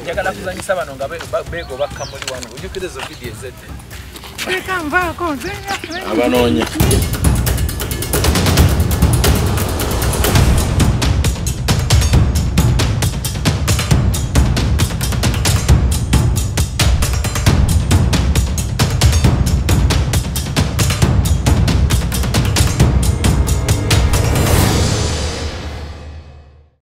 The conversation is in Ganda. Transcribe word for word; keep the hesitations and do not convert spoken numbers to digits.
njagala kuzanyisa bano nga beego bakka muli wano ojjukira ezo vidiyo ezedde Eka nvaako nze abanoonya